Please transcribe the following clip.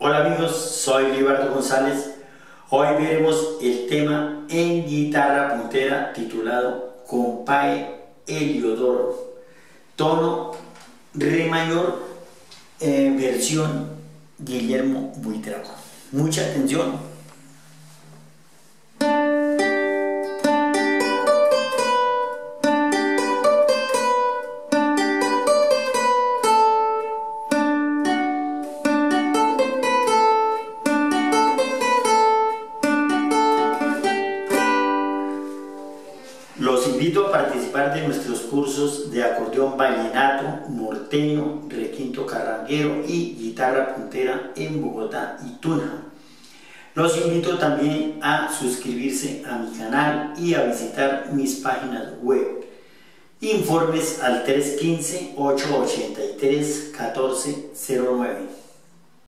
Hola amigos, soy Libardo González. Hoy veremos el tema en guitarra puntera titulado Compae Heliodoro, tono re mayor, versión Guillermo Buitrago. Mucha atención. Los invito a participar de nuestros cursos de acordeón vallenato, norteño, requinto carranguero y guitarra puntera en Bogotá y Tunja. Los invito también a suscribirse a mi canal y a visitar mis páginas web. Informes al 315-883-1409.